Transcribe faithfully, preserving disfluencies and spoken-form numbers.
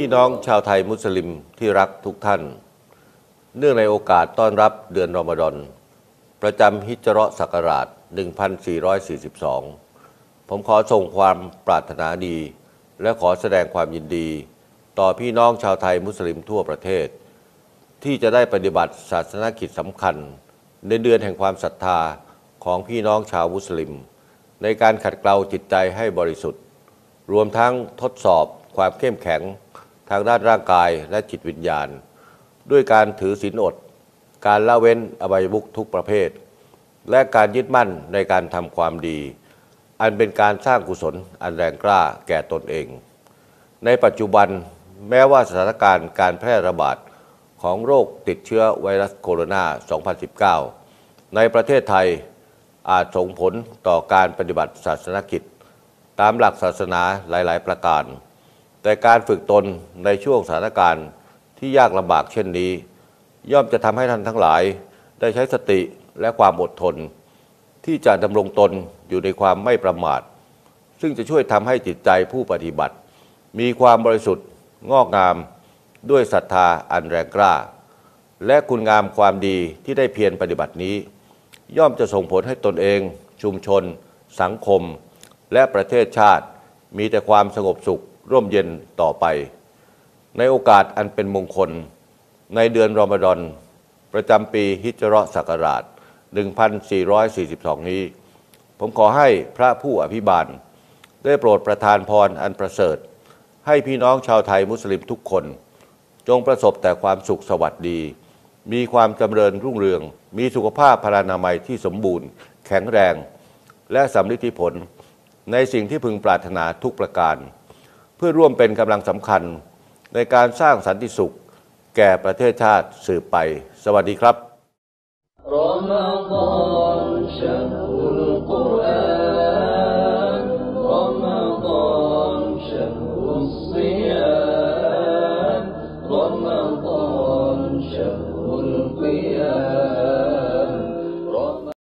พี่น้องชาวไทยมุสลิมที่รักทุกท่าน เนื่องในโอกาสต้อนรับเดือนรอมฎอนประจำฮิจเราะห์ศักราช หนึ่งพันสี่ร้อยสี่สิบสอง ผมขอส่งความปรารถนาดีและขอแสดงความยินดี ต่อพี่น้องชาวไทยมุสลิมทั่วประเทศ ที่จะได้ปฏิบัติศาสนกิจสำคัญในเดือนแห่งความศรัทธาของพี่น้องชาวมุสลิม ในการขัดเกลาจิตใจให้บริสุทธิ์รวมทั้งทดสอบความเข้มแข็งทางด้านร่างกายและจิตวิญญาณด้วยการถือศีลอดการละเว้นอบายมุขทุกประเภทและการยึดมั่นในการทำความดีอันเป็นการสร้างกุศลอันแรงกล้าแก่ตนเองในปัจจุบันแม้ว่าสถานการณ์การแพร่ระบาดของโรคติดเชื้อไวรัสโคโรนา สองพันสิบเก้า ในประเทศไทยอาจส่งผลต่อการปฏิบัติศาสนกิจตามหลักศาสนาหลายๆประการแต่การฝึกตนในช่วงสถานการณ์ที่ยากลำบากเช่นนี้ย่อมจะทำให้ท่านทั้งหลายได้ใช้สติและความอดทนที่จะดำรงตนอยู่ในความไม่ประมาทซึ่งจะช่วยทำให้จิตใจผู้ปฏิบัติมีความบริสุทธิ์งอกงามด้วยศรัทธาอันแรงกล้าและคุณงามความดีที่ได้เพียรปฏิบัตินี้ย่อมจะส่งผลให้ตนเองชุมชนสังคมและประเทศชาติมีแต่ความสงบสุขร่มเย็นต่อไปในโอกาสอันเป็นมงคลในเดือนรอมฎอนประจำปีฮิจเราะห์ศักราช หนึ่งพันสี่ร้อยสี่สิบสอง นี้ผมขอให้พระผู้อภิบาลได้โปรดประทานพรอันประเสริฐให้พี่น้องชาวไทยมุสลิมทุกคนจงประสบแต่ความสุขสวัสดีมีความจำเริญรุ่งเรืองมีสุขภาพพลานามัยที่สมบูรณ์แข็งแรงและสำลิดผลในสิ่งที่พึงปรารถนาทุกประการเพื่อร่วมเป็นกำลังสำคัญในการสร้างสันติสุขแก่ประเทศชาติสืบไปสวัสดีครับ